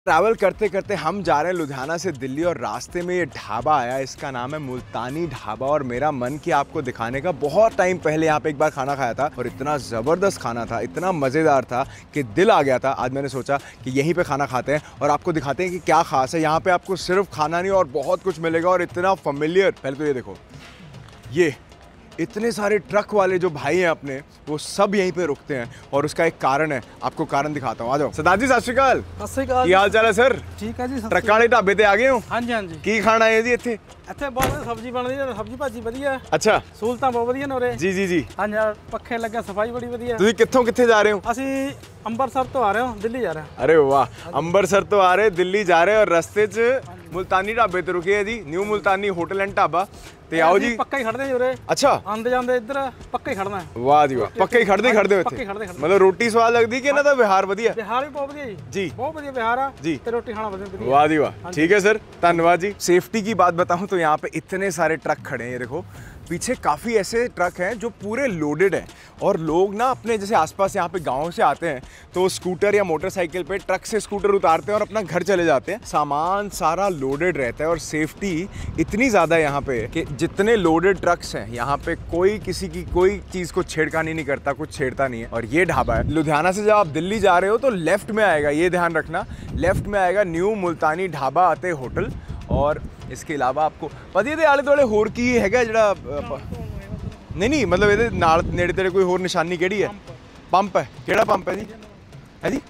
Travel करते करते हम जा रहे हैं लुधियाना से दिल्ली और रास्ते में ये ढाबा आया। इसका नाम है मुल्तानी ढाबा और मेरा मन कि आपको दिखाने का। बहुत टाइम पहले यहाँ पे एक बार खाना खाया था और इतना ज़बरदस्त खाना था, इतना मज़ेदार था कि दिल आ गया था। आज मैंने सोचा कि यहीं पे खाना खाते हैं और आपको दिखाते हैं कि क्या ख़ास है यहाँ पे। आपको सिर्फ खाना नहीं और बहुत कुछ मिलेगा और इतना फेमिलियर। पहले तो ये देखो, ये इतने सारे ट्रक वाले जो भाई हैं अपने, वो सब यहीं पे रुकते हैं और उसका एक कारण है। आपको कारण दिखाता हूँ, आ जाओ। सरदार जी सत श्री अकाल। ਕੀ हाल चाल है सर? ठीक है जी। ट्रक वाले ढाबे ते आ गए हो? ਹਾਂਜੀ ਹਾਂਜੀ। की खाना है जी इत्थे? ਇੱਥੇ ਬਹੁਤ ਸਬਜ਼ੀ ਬਣਦੀ ਹੈ, ਸਬਜ਼ੀ ਭਾਜੀ ਵਧੀਆ, अच्छा ਸਹੂਲਤਾਂ ਬਹੁਤ ਵਧੀਆ ਨੇ ਉਰੇ। जी जी जी। ਹਾਂਜੀ, ਪੱਖੇ ਲੱਗੇ, ਸਫਾਈ ਬੜੀ ਵਧੀਆ। ਤੁਸੀਂ ਕਿੱਥੋਂ ਕਿੱਥੇ ਜਾ ਰਹੇ ਹੋ? ਅਸੀਂ ਅੰਮ੍ਰਿਤਸਰ ਤੋਂ ਆ ਰਹੇ ਹਾਂ, ਦਿੱਲੀ ਜਾ ਰਹੇ ਹਾਂ। अरे वाह, ਅੰਮ੍ਰਿਤਸਰ ਤੋਂ आ रहे दिल्ली जा रहे और रस्ते 'ਚ मुल्तानी ढाबे ਤੇ रुके है जी, new Multani hotel and dhaba. ਤੇ ਆਓ ਜੀ। ਪੱਕਾ ਹੀ ਖੜਦੇ ਜੀ ਉਰੇ। अच्छा ਆਂਦੇ ਜਾਂਦੇ ਇੱਧਰ ਪੱਕਾ ਹੀ ਖੜਨਾ ਹੈ। ਵਾਹ ਜੀ ਵਾਹ, ਪੱਕੇ ਹੀ ਖੜਦੇ ਹੋ ਇੱਥੇ। ਪੱਕੇ ਖੜਦੇ। मतलब रोटी स्वाद लगदी कि ਇਹਨਾਂ ਦਾ ਵਿਹਾਰ ਵਧੀਆ? ਬਿਹਾਰ ਵੀ ਬਹੁਤ ਵਧੀਆ जी। ਜੀ, ਬਹੁਤ ਵਧੀਆ ਬਿਹਾਰ ਆ जी। ਤੇ ਰੋਟੀ ਖਾਣਾ ਵਧੀਆ। वाह जी वाह, ठीक है सर, धन्यवाद जी। सेफ्टी की बात बताऊं तो यहाँ पे इतने सारे ट्रक खड़े हैं। ये देखो पीछे काफ़ी ऐसे ट्रक हैं जो पूरे लोडेड हैं और लोग ना अपने जैसे आसपास यहाँ पे गाँव से आते हैं तो स्कूटर या मोटरसाइकिल पे ट्रक से स्कूटर उतारते हैं और अपना घर चले जाते हैं। सामान सारा लोडेड रहता है और सेफ्टी इतनी ज़्यादा है यहाँ पे कि जितने लोडेड ट्रक्स हैं यहाँ पे कोई किसी की कोई चीज़ को छेड़खानी नहीं करता, कुछ छेड़ता नहीं है। और ये ढाबा है लुधियाना से, जब आप दिल्ली जा रहे हो तो लेफ्ट में आएगा, ये ध्यान रखना, लेफ्ट में आएगा न्यू मुल्तानी ढाबा आते होटल। और इसके अलावा आपको पता ही आले दुआले होर की हैगा ਜਿਹੜਾ नहीं मतलब ਇਹਦੇ ਨਾਲ ਨੇੜੇ ਤੇੜੇ ਕੋਈ ਹੋਰ ਨਿਸ਼ਾਨੀ ਕਿਹੜੀ ਹੈ? ਪੰਪ ਹੈ। ਕਿਹੜਾ ਪੰਪ ਹੈ ਜੀ? ਹੈ ਜੀ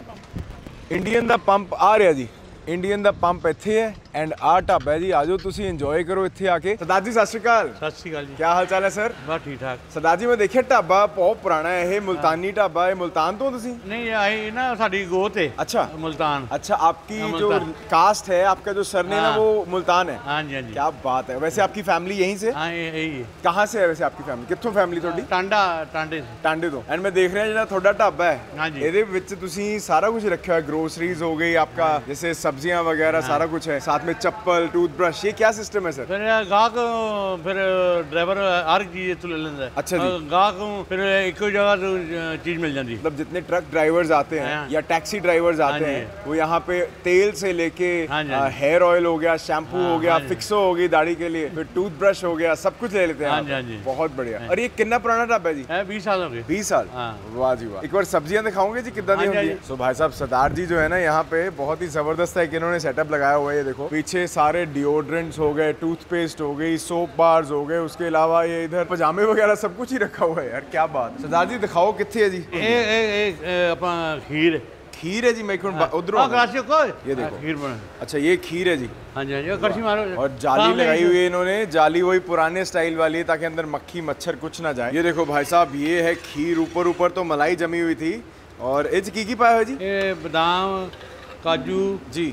ਇੰਡੀਅਨ ਦਾ ਪੰਪ ਆ ਰਿਹਾ ਜੀ। ਇੰਡੀਅਨ ਦਾ ਪੰਪ ਇੱਥੇ ਹੈ ਐਂਡ ਆਹ ਢਾਬਾ ਹੈ ਜੀ। ਆਜੋ ਤੁਸੀਂ ਇੰਜੋਏ ਕਰੋ ਇੱਥੇ ਆ ਕੇ। ਸਰਦਾਰ ਜੀ ਸਤਿ ਸ਼੍ਰੀ ਅਕਾਲ। ਸਤਿ ਸ਼੍ਰੀ ਅਕਾਲ ਜੀ। क्या हाल चाल है सर? ਬਸ ਠੀਕ ਠਾਕ। सरदार जी मैं देखिए ढाबा बहुत पुराना है ये मुल्तानी ढाबा है। मुल्तान तो तुसी? ਨਹੀਂ ਆਈ ਨਾ ਸਾਡੀ ਗੋਤ ਹੈ। अच्छा ਮੁਲਤਾਨ। अच्छा, आपकी हाँ, जो मुल्तान। कास्ट है, आपका जो सरनेम है हाँ। वो मुल्तान है। ਹਾਂਜੀ ਹਾਂਜੀ। क्या बात है। वैसे आपकी फैमिली यहीं से? ਹਾਂ ਇਹੀ ਹੈ। कहाँ से है वैसे आपकी फैमिली? कित्थों फैमिली ਤੁਹਾਡੀ? ਟਾਂਡੇ ਟਾਂਡੇ ਤੋਂ। ਐਂਡ ਮੈਂ ਦੇਖ ਰਿਹਾ ਜਿਹੜਾ ਤੁਹਾਡਾ ਢਾਬਾ ਹੈ, ਹਾਂਜੀ। ਇਹਦੇ ਵਿੱਚ ਤੁਸੀਂ ਸਾਰਾ ਕੁਝ ਰੱਖਿਆ ਹੋਇਆ। ग्रोसरीज हो गई आपका, जैसे सब्जियां वगैरह सारा कुछ है, साथ में चप्पल, टूथब्रश, ये क्या सिस्टम है सर? ਫਿਰ ਗਾਹਕ ਫਿਰ ਡਰਾਈਵਰ ਹਰ ਚੀਜ਼ ਇੱਥੋਂ ਲੈ ਲੈਂਦਾ। अच्छा जी। ਗਾਹਕ ਫਿਰ ਇੱਕੋ ਜਗ੍ਹਾ ਤੋਂ ਚੀਜ਼ ਮਿਲ ਜਾਂਦੀ। मतलब जितने ट्रक ड्राइवर्स आते हैं हाँ। या टैक्सी ड्राइवर्स आते हाँ जी। हैं वो यहाँ पे तेल से लेके हाँ जी। हेयर ऑयल हो गया, शैम्पू हाँ, हो गया, हाँ जी। फिक्सो हो गई दाढ़ी के लिए, फिर टूथब्रश हो गया, सब कुछ ले लेते हैं हाँ यहाँ जी, पे। हाँ जी। बहुत बढ़िया। हाँ। और ये कितना पुराना ढाबा है जी? 20 साल हो गए। 20 साल। हाँ। वाह जी वाह। एक बार सब्जियां दिखाओगे जी कितना दी हाँ जी, होंगी? हाँ जी। सो भाई साहब सरदार जी जो है ना यहाँ पे बहुत ही जबरदस्त है कि इन्होंने सेटअप लगाया हुआ है। ये देखो पीछे सारे डिओड्रेंट्स हो गए, टूथपेस्ट हो गई, सोप बार्स हो गए, उसके अलावा ये इधर पजामे वगैरह सब कुछ ही रखा हुआ है। यार क्या बात। सरदार जी दिखाओ कितने है जी? ਇਹ ਆਪਾਂ ਖੀਰ। खीर है जी। मैं उधर ਆ ਗਲਾਸੀ ਕੋ ये देखो। ਖੀਰ ਬਣਾ। अच्छा ये खीर है जी। ਹਾਂਜੀ ਹਾਂਜੀ, ਕੜਛੀ ਮਾਰੋ। और जाली लगाई हुई है इन्होंने, जाली वही पुराने स्टाइल वाली है ताकि अंदर मक्खी मच्छर कुछ ना जाए। ये देखो भाई साहब, ये है खीर। ऊपर ऊपर तो मलाई जमी हुई थी और इच की पाया हुआ जी? ਇਹ ਬਦਾਮ, ਕਾਜੂ जी।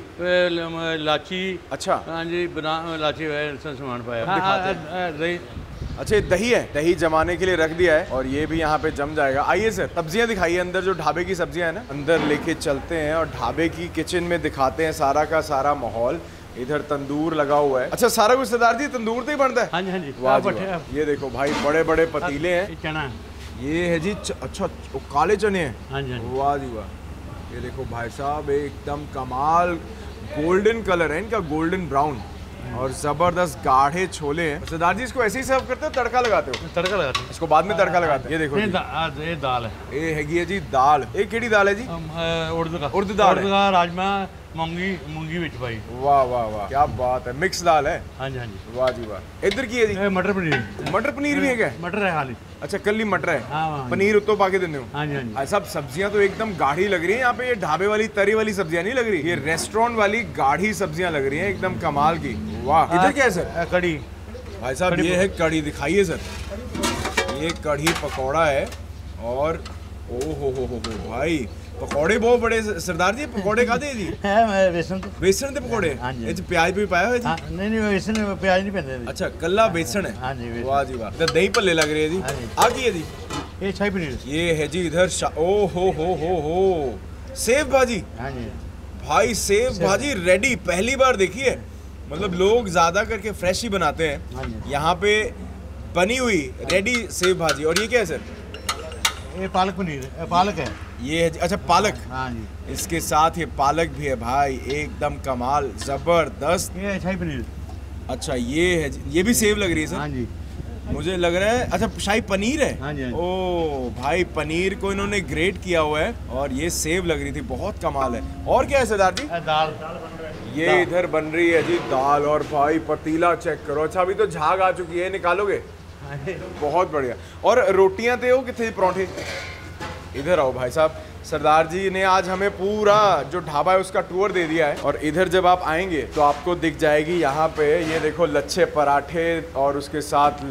ਇਲਾਚੀ। अच्छा ਹਾਂਜੀ, ਬਦਾਮ ਇਲਾਚੀ ਸਮਾਨ ਪਾਇਆ। ਦਹੀਂ। अच्छा, ये दही है, दही जमाने के लिए रख दिया है और ये भी यहाँ पे जम जाएगा। आइए सर, सब्जियाँ दिखाइए अंदर, जो ढाबे की सब्जियाँ है ना, अंदर लेके चलते हैं और ढाबे की किचन में दिखाते हैं सारा का सारा माहौल। इधर तंदूर लगा हुआ है। अच्छा, सारा कुछ सरदार जी तंदूर से ही बनता है? ਹਾਂਜੀ ਹਾਂਜੀ। वाह जी वाह। ये देखो भाई बड़े बड़े पतीले हैं। ਚਣਾ। ये है जी अच्छा, वो काले चने हैं। ਹਾਂਜੀ ਹਾਂਜੀ। वाह जी वाह। ये देखो भाई साहब एकदम कमाल गोल्डन कलर है इनका, गोल्डन ब्राउन और जबरदस्त गाढ़े छोले हैं। सरदार जी इसको ऐसे ही सर्व करते हो, तड़का लगाते हो? ਤੜਕਾ ਲਗਾते हैं। इसको बाद में तड़का लगाते हैं। ये देखो जी, ਇਹ ਦਾਲ ਹੈ। ये हैगी है जी दाल। ये केड़ी दाल है जी? ਉੜਦ ਦਾ। उड़द दाल है। ਉੜਦ ਦਾ ਰਾਜਮਾ ਮੂੰਗੀ ਵਿੱਚ ਪਾਈ। वाह वाह वाह, क्या बात है। मिक्स दाल है। ਹਾਂਜੀ ਹਾਂਜੀ। वाह जी वाह। इधर की है जी? ਇਹ ਮਟਰ ਪਨੀਰ। मटर पनीर भी है क्या? ਮਟਰ ਹੈ ਖਾਲੀ। अच्छा, कल्ली मटर है। हाँ, हाँ। पनीर उत्तो पाके देने हो? ਹਾਂਜੀ ਹਾਂਜੀ। भाई साहब सब्जियां तो एकदम गाढ़ी लग रही हैं यहाँ पे। ये ढाबे वाली तरी वाली सब्जियां नहीं लग रही, ये रेस्टोरेंट वाली गाढ़ी सब्जियां लग रही हैं, एकदम कमाल की। वाह। इधर क्या है सर? कड़ी। भाई साहब ये है कड़ी, दिखाइए सर। ये कड़ी पकौड़ा है और ओ हो भाई पकौड़े बहुत बड़े। सरदार जी पकौड़े खाते जी? है मैं बेसन तो। बेसन दे पकौड़े? हाँ जी। ये प्याज भी पाया हुआ है जी? नहीं बेसन प्याज नहीं पैंदे। अच्छा, कल्ला बेसन है। हाँ जी। वाह जी वाह। तो दही भल्ले लग रही है जी। हाँ जी। आ गई है जी? ये शाही पनीर। ये है जी इधर ओ हो सेव भाजी। हाँ जी भाई, सेव भाजी रेडी, पहली बार देखी है। मतलब लोग ज्यादा करके फ्रेश ही बनाते हैं, हाँ जी। यहाँ पे बनी हुई रेडी सेव भाजी। और ये क्या है सर? ये पालक पनीर पालक है। ये है अच्छा पालक। हाँ जी। इसके साथ ये पालक भी है भाई, एकदम कमाल, जबरदस्त। ये शाही पनीर। अच्छा ये है, ये भी सेव लग रही है सर। हाँ जी। मुझे लग रहा है अच्छा शाही पनीर है। हाँ जी। ओ भाई पनीर को इन्होंने ग्रेट किया हुआ है और ये सेव लग रही थी, बहुत कमाल है। और क्या है सरदार जी? दाल। ये इधर बन रही है जी दाल, और भाई पतीला चेक करो। अच्छा अभी तो झाग आ चुकी है, निकालोगे? बहुत बढ़िया। और रोटियां थे वो कितने पराठे? इधर आओ भाई साहब, सरदार जी ने आज हमें पूरा जो ढाबा है उसका टूर दे दिया है। और इधर जब आप आएंगे तो आपको दिख जाएगी यहाँ पे, ये देखो लच्छे पराठे और उसके साथ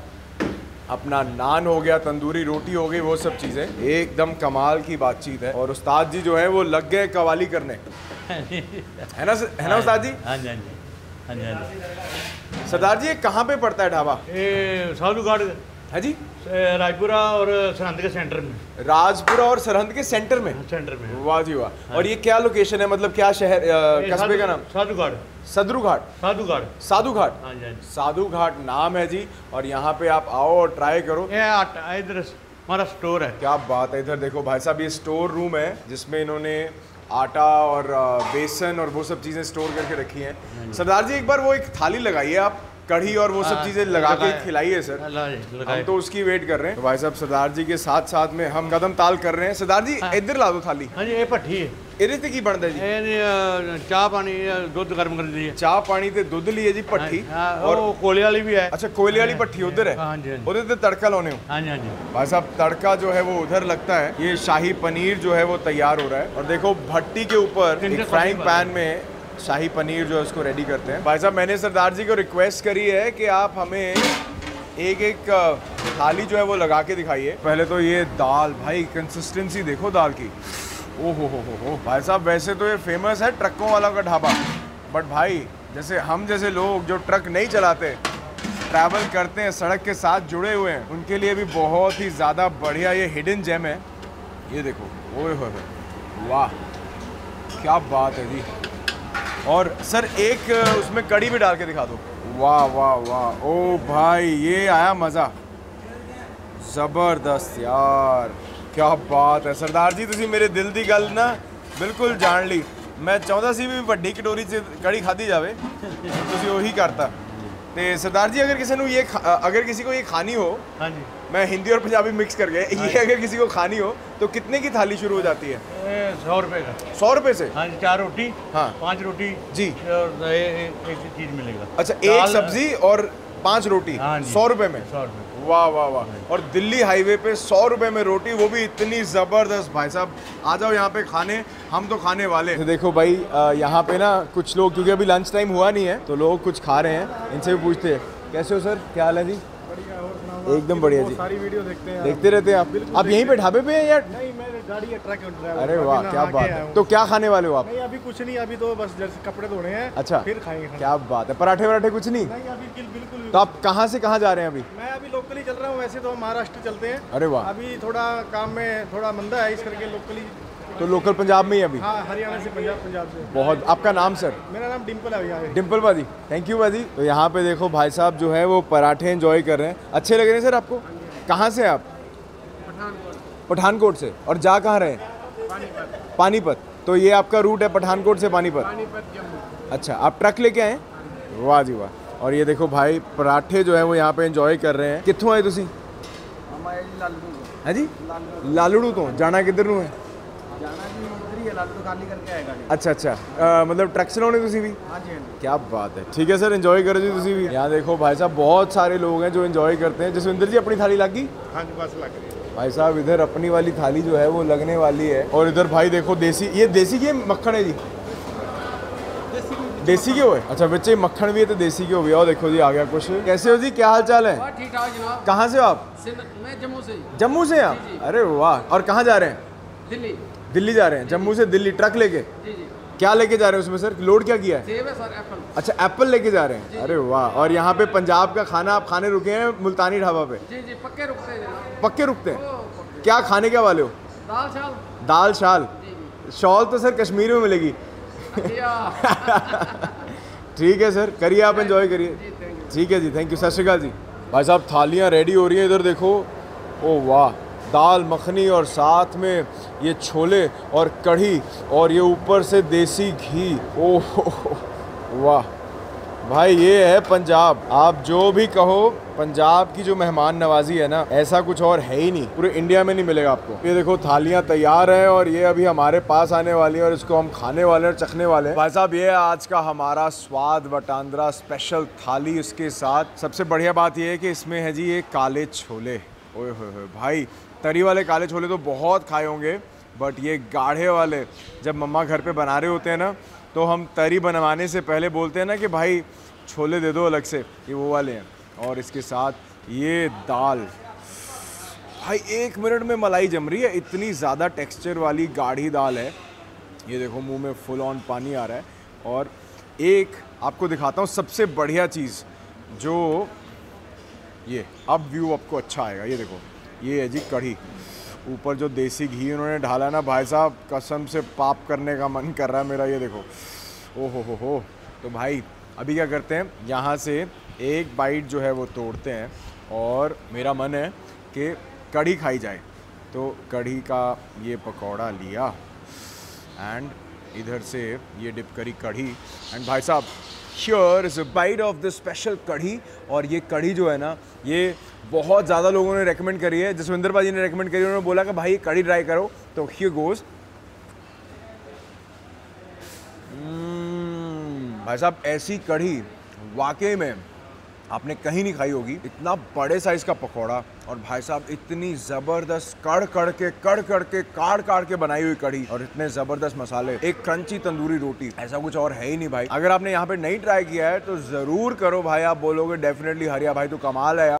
अपना नान हो गया, तंदूरी रोटी हो गई, वो सब चीज़ें एकदम कमाल की बातचीत है। और उस्ताद जी जो है वो लग गए कवाली करने, है ना उस्ताद जी? हाँ जी। हाँ जी। हाँ जी। सरदार जी ये कहाँ पे पड़ता है ढाबा? ये साधु घाट है जी, राजपुरा और सरहंद के सेंटर में। राजपुरा और सरहंद के सेंटर में? सेंटर में। वाह जी वाह। और ये क्या लोकेशन है, मतलब क्या शहर, कस्बे का नाम? साधु घाट। सदरू घाट? साधु घाट। साधु घाट। हाँ जी। साधु घाट नाम है जी। और यहाँ पे आप आओ और ट्राई करो। ये इधर हमारा स्टोर है। क्या बात है। इधर देखो भाई साहब, ये स्टोर रूम है जिसमें इन्होंने आटा और बेसन और वो सब चीज़ें स्टोर करके रखी हैं। सरदार जी एक बार वो एक थाली लगाइए आप, कढ़ी और वो सब चीज़ें लगा के खिलाइए सर, हम तो उसकी वेट कर रहे हैं। तो भाई साहब सरदार जी के साथ साथ में हम कदम ताल कर रहे हैं। सरदार जी इधर ला दो थाली। हाँ जी। ये भट्ठी है। ਇਹਦੇ ਤੇ ਕੀ ਬਣਦਾ ਜੀ? ਇਹ ਚਾਹ ਪਾਣੀ ਦੁੱਧ ਗਰਮ ਕਰ ਦਿੰਦੀ ਹੈ। ਚਾਹ ਪਾਣੀ ਤੇ ਦੁੱਧ ਲਈ ਹੈ ਜੀ ਭੱਠੀ। और कोयले वाली भी है। अच्छा कोयले वाली भट्ठी उधर है? हाँ जी। उधर ते तड़का लाने हो? हाँ जी। हाँ जी। भाई साहब तड़का जो है वो उधर लगता है। ये शाही पनीर जो है वो तैयार हो रहा है। और देखो भट्टी के ऊपर एक फ्राइंग पैन में शाही पनीर जो है उसको रेडी करते हैं। भाई साहब मैंने सरदार जी को रिक्वेस्ट करी है कि आप हमें एक एक थाली जो है वो लगा के दिखाइए। पहले तो ये दाल, भाई कंसिस्टेंसी देखो दाल की, ओ हो भाई साहब। वैसे तो ये फेमस है ट्रकों वाला का ढाबा, बट भाई जैसे हम जैसे लोग जो ट्रक नहीं चलाते, ट्रैवल करते हैं, सड़क के साथ जुड़े हुए हैं, उनके लिए भी बहुत ही ज़्यादा बढ़िया ये हिडन जेम है। ये देखो, ओए हो, वाह क्या बात है जी। और सर एक उसमें कड़ी भी डाल के दिखा दो। वाह वाह वाह, ओ भाई ये आया मज़ा, ज़बरदस्त यार, क्या बात है। सरदार जी ਤੁਸੀਂ ਮੇਰੇ ਦਿਲ ਦੀ ਗੱਲ ਨਾ ਬਿਲਕੁਲ ਜਾਣ ਲਈ। ਮੈਂ ਚਾਹੁੰਦਾ ਸੀ ਵੀ ਵੱਡੀ ਕਟੋਰੀ 'ਚ ਕੜੀ ਖਾਧੀ ਜਾਵੇ, ਤੁਸੀਂ ਉਹੀ ਕਰਤਾ। ਤੇ सरदार जी अगर किसी को ये खानी हो, हाँ जी, मैं हिंदी और पंजाबी मिक्स कर गया, ये अगर किसी को खानी हो तो कितने की थाली शुरू हो जाती है? 100 रुपये का। 100 रुपये से? हाँ जी। 4 रोटी, हाँ 5 रोटी जी, और एक चीज़ मिलेगा। अच्छा एक सब्जी और 5 रोटी? हाँ 100 रुपये में? 100 रुपये। वाह वाह वाह। और दिल्ली हाईवे पे 100 रुपए में रोटी, वो भी इतनी ज़बरदस्त। भाई साहब आ जाओ यहाँ पे खाने, हम तो खाने वाले। देखो भाई यहाँ पे ना कुछ लोग, क्योंकि अभी लंच टाइम हुआ नहीं है, तो लोग कुछ खा रहे हैं, इनसे भी पूछते हैं कैसे हो सर, क्या हाल है जी? एकदम बढ़िया जी। सारी वीडियो देखते हैं, देखते रहते हैं आप यहीं पे ढाबे पे हैं या? नहीं मैं गाड़ी है, ट्रक ड्राइवर। अरे वाह क्या बात है। तो क्या खाने वाले हो आप? नहीं अभी कुछ नहीं, अभी तो बस जैसे कपड़े धोने हैं। अच्छा फिर खाएंगे। क्या बात है, पराठे वराठे कुछ नहीं? नहीं अभी बिल्कुल। तो आप कहाँ से कहाँ जा रहे हैं अभी? मैं अभी लोकली चल रहा हूँ, वैसे तो महाराष्ट्र चलते हैं। अरे वाह। अभी थोड़ा काम में थोड़ा मंदा है, इस करके लोकली। तो लोकल पंजाब में ही अभी? हाँ हरियाणा से, पंजाब से। बहुत। आपका नाम सर? मेरा नाम डिम्पल है भैया। डिम्पल बाजी, थैंक यू बाजी। तो यहाँ पे देखो भाई साहब जो है वो पराठे एंजॉय कर रहे हैं। अच्छे लग रहे हैं सर आपको? कहाँ से आप? पठानकोट से। और जा कहाँ रहे हैं? पानीपत। तो ये आपका रूट है पठानकोट से पानीपत? अच्छा आप ट्रक लेके आए? वाह जी वाह। और ये देखो भाई पराठे जो है वो यहाँ पे एंजॉय कर रहे हैं। कित्थों आए तुसी? है जी लालड़ू तो जाना किधर नू है? अच्छा अच्छा मतलब ट्रक चलाने तुसी भी? क्या बात है, ठीक है सर एंजॉय करो जी तुसी भी। यहाँ देखो भाई साहब बहुत सारे लोग हैं जो एंजॉय करते हैं। जसविंदर जी अपनी थाली लग गई? हाँ जी बस लग रही है भाई साहब, इधर अपनी वाली थाली जो है वो लगने वाली है। और इधर भाई देखो देसी, ये देसी घी मक्खन है जी? देसी घी है। अच्छा बच्चे मक्खन भी है तो देसी घी भी है। और देखो जी आ गया कुछ। कैसे हो जी, क्या हाल चाल है? ठीक ठाक जनाब। कहाँ से हो आप? मैं जम्मू से। जम्मू से आप? अरे वाह। और कहाँ जा रहे हैं? दिल्ली। दिल्ली जा रहे हैं, जम्मू से दिल्ली ट्रक लेके? जी जी। क्या लेके जा रहे हैं उसमें सर, लोड क्या किया है? सेब है सर, एप्पल। अच्छा एप्पल लेके जा रहे हैं, अरे वाह। और यहाँ पे पंजाब का खाना आप खाने रुके हैं मुल्तानी ढाबा पे? जी जी पक्के रुकते हैं जनाब। पक्के रुकते हैं? क्या खाने क्या वाले हो? दाल शाल। दाल शाल? जी शॉल तो सर कश्मीर में मिलेगी। ठीक है सर, करिए आप एंजॉय करिए। ठीक है जी, थैंक यू, सत श्री अकाल जी। भाई साहब थालियाँ रेडी हो रही हैं इधर देखो। ओ वाह दाल मखनी और साथ में ये छोले और कढ़ी और ये ऊपर से देसी घी। ओह वाह भाई, ये है पंजाब। आप जो भी कहो, पंजाब की जो मेहमान नवाजी है ना, ऐसा कुछ और है ही नहीं, पूरे इंडिया में नहीं मिलेगा आपको। ये देखो थालियां तैयार हैं और ये अभी हमारे पास आने वाली हैं और इसको हम खाने वाले हैं और चखने वाले हैं। भाई साहब, ये है आज का हमारा स्वाद वटांद्रा स्पेशल थाली। इसके साथ सबसे बढ़िया बात ये है कि इसमें है जी ये काले छोले। ओए होए भाई, तरी वाले काले छोले तो बहुत खाए होंगे, बट ये गाढ़े वाले जब मम्मा घर पे बना रहे होते हैं ना, तो हम तरी बनवाने से पहले बोलते हैं ना कि भाई छोले दे दो अलग से, ये वो वाले हैं। और इसके साथ ये दाल, भाई 1 मिनट में मलाई जम रही है, इतनी ज़्यादा टेक्सचर वाली गाढ़ी दाल है। ये देखो मुंह में फुल ऑन पानी आ रहा है। और एक आपको दिखाता हूँ सबसे बढ़िया चीज़, जो ये अब व्यू आपको अच्छा आएगा। ये देखो, ये है जी कढ़ी, ऊपर जो देसी घी उन्होंने ढाला ना भाई साहब, कसम से पाप करने का मन कर रहा है मेरा। ये देखो, ओ हो। तो भाई अभी क्या करते हैं, यहाँ से एक बाइट जो है वो तोड़ते हैं और मेरा मन है कि कढ़ी खाई जाए। तो कढ़ी का ये पकौड़ा लिया एंड इधर से ये डिप करी कढ़ी। एंड भाई साहब, here is a bite of the special kadhi. और ये कढ़ी जो है ना, ये बहुत ज़्यादा लोगों ने रेकमेंड करी है। जसविंदर भाजी ने रेकमेंड करी, उन्होंने बोला कि भाई ये कढ़ी ट्राई करो। तो हियर गोज़। भाई साहब, ऐसी कढ़ी वाकई में आपने कहीं नहीं खाई होगी। इतना बड़े साइज़ का पकौड़ा और भाई साहब इतनी ज़बरदस्त कड़ काट के बनाई हुई कढ़ी और इतने ज़बरदस्त मसाले, एक क्रंची तंदूरी रोटी, ऐसा कुछ और है ही नहीं भाई। अगर आपने यहाँ पे नहीं ट्राई किया है तो ज़रूर करो भाई, आप बोलोगे डेफिनेटली हरिया भाई तो कमाल है यार।